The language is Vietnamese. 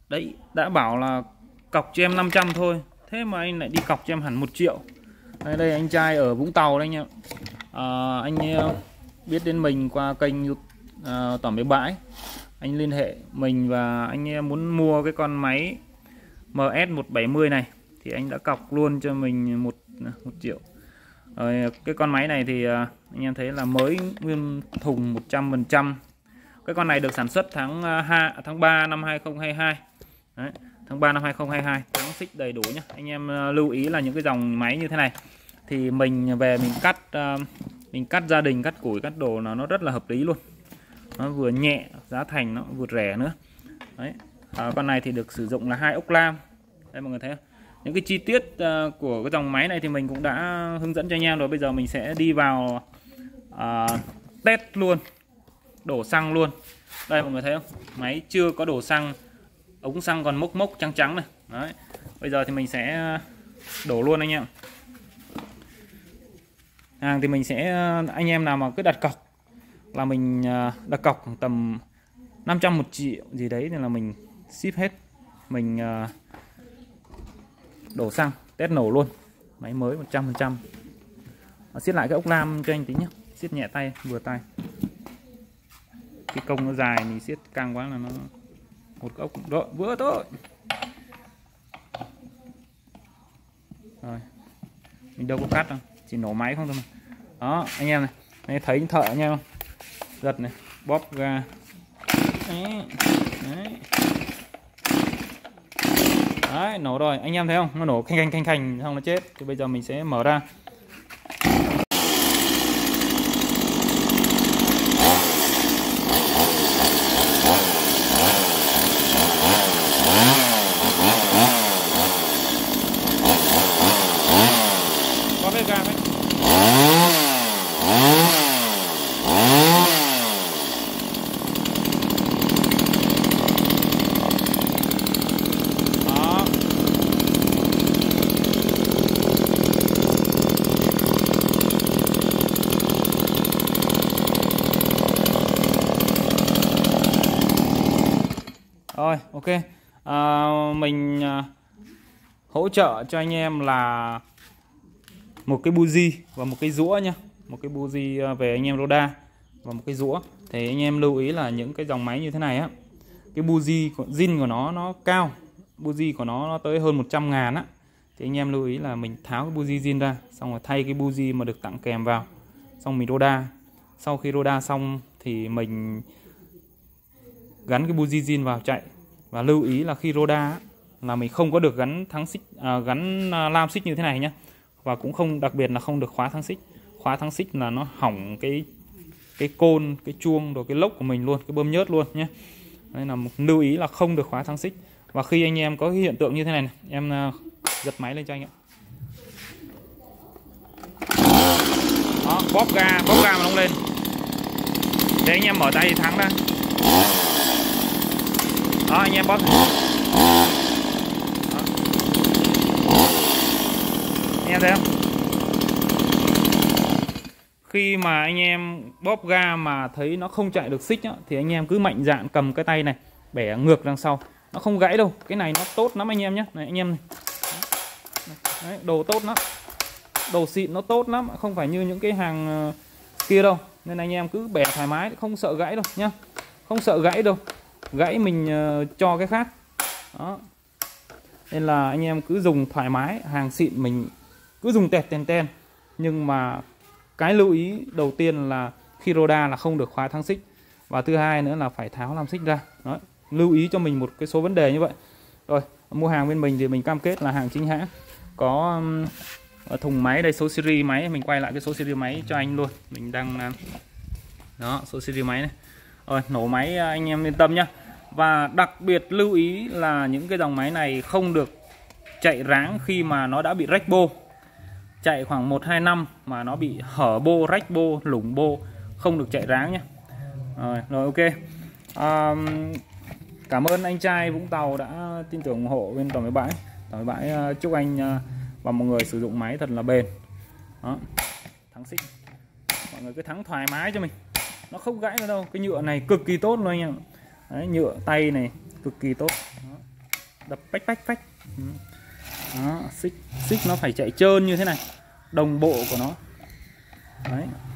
Đấy, đã bảo là cọc cho em 500 thôi, thế mà anh lại đi cọc cho em hẳn 1 triệu. Đây anh trai ở Vũng Tàu đấy anh em. Anh biết đến mình qua kênh Tỏi Mấy Bãi. Anh liên hệ mình và anh em muốn mua cái con máy MS170 này thì anh đã cọc luôn cho mình 1 triệu. Rồi cái con máy này thì anh em thấy là mới nguyên thùng 100%. Cái con này được sản xuất tháng 3 năm 2022. Đấy, tháng 3 năm 2022, tháng xích đầy đủ nhé. Anh em lưu ý là những cái dòng máy như thế này thì mình về mình cắt gia đình, cắt củi, cắt đồ nó rất là hợp lý luôn. Nó vừa nhẹ, giá thành nó vừa rẻ nữa. Đấy. Con này thì được sử dụng là 2 ốc lam. Đây mọi người thấy không? Những cái chi tiết của cái dòng máy này thì mình cũng đã hướng dẫn cho anh em rồi. Bây giờ mình sẽ đi vào test luôn, đổ xăng luôn. Đây mọi người thấy không? Máy chưa có đổ xăng, ống xăng còn mốc mốc trắng trắng này. Đấy. Bây giờ thì mình sẽ đổ luôn anh em. Hàng thì mình sẽ, anh em nào mà cứ đặt cọc là mình đặt cọc tầm 500 1 triệu gì đấy nên là mình ship hết. Mình đổ xăng test nổ luôn. Máy mới 100%. Siết lại cái ốc lam cho anh tí nhé. Siết nhẹ tay, vừa tay. Cái công nó dài mình siết căng quá là nó một cái ốc đó, vỡ thôi. Rồi. Mình đâu có cắt đâu, chỉ nổ máy không thôi mà. Đó, anh em này. Đây, thấy thợ anh em không? Giật này, bóp ga. Đấy. Đấy. Đấy, nổ rồi, anh em thấy không? Nó nổ khanh xong nó chết. Thì bây giờ mình sẽ mở ra. Có cái ga đấy. Rồi, ok. Mình hỗ trợ cho anh em là một cái buji và một cái rũa nhá. Một cái buji về anh em Roda và một cái rũa. Thì anh em lưu ý là những cái dòng máy như thế này á, cái buji zin của nó cao. Buji của nó tới hơn 100.000 á. Thì anh em lưu ý là mình tháo cái buji zin ra, xong rồi thay cái buji mà được tặng kèm vào. Xong mình Roda. Sau khi Roda xong thì mình gắn cái buji zin vào chạy. Và lưu ý là khi Roda là mình không có được gắn gắn lam xích như thế này nhé. Và cũng không, đặc biệt là không được khóa thắng xích. Khóa thắng xích là nó hỏng cái côn, cái chuông rồi cái lốc của mình luôn, cái bơm nhớt luôn nhé. Đây là một lưu ý là không được khóa thắng xích. Và khi anh em có cái hiện tượng như thế này, em giật máy lên cho anh ạ. Đó, bóp ga mà nó lên. Để anh em mở tay thì thắng ra. Đó, anh em bóp. Đó. Anh em thấy không? Khi mà anh em bóp ga mà thấy nó không chạy được xích á, thì anh em cứ mạnh dạn cầm cái tay này bẻ ngược đằng sau, nó không gãy đâu. Cái này nó tốt lắm anh em nhé. Này anh em này. Đấy, đồ tốt lắm, đồ xịn nó tốt lắm, không phải như những cái hàng kia đâu. Nên anh em cứ bẻ thoải mái, không sợ gãy đâu nhá. Không sợ gãy đâu. Gãy mình cho cái khác. Đó. Nên là anh em cứ dùng thoải mái, hàng xịn mình cứ dùng tẹt ten. Nhưng mà cái lưu ý đầu tiên là khi Roda là không được khóa thắng xích. Và thứ hai nữa là phải tháo lam xích ra. Đó. Lưu ý cho mình một cái số vấn đề như vậy. Rồi, mua hàng bên mình thì mình cam kết là hàng chính hãng. Có thùng máy đây, số series máy, mình quay lại cái số series máy cho anh luôn. Mình đang đó, số series máy này. Rồi, nổ máy anh em yên tâm nhá. Và đặc biệt lưu ý là những cái dòng máy này không được chạy ráng khi mà nó đã bị rách bô. Chạy khoảng 1-2 năm mà nó bị hở bô, rách bô, lủng bô, không được chạy ráng nhé. Rồi ok. Cảm ơn anh trai Vũng Tàu đã tin tưởng ủng hộ bên Tỏi Mấy Bãi. Tỏi Mấy Bãi chúc anh và mọi người sử dụng máy thật là bền. Đó. Thắng xích. Mọi người cứ thắng thoải mái cho mình. Nó không gãy nữa đâu. Cái nhựa này cực kỳ tốt luôn anh em. Đấy, nhựa tay này cực kỳ tốt. Đó. đập phách phách phách. Đó, xích nó phải chạy trơn như thế này, đồng bộ của nó. Đấy.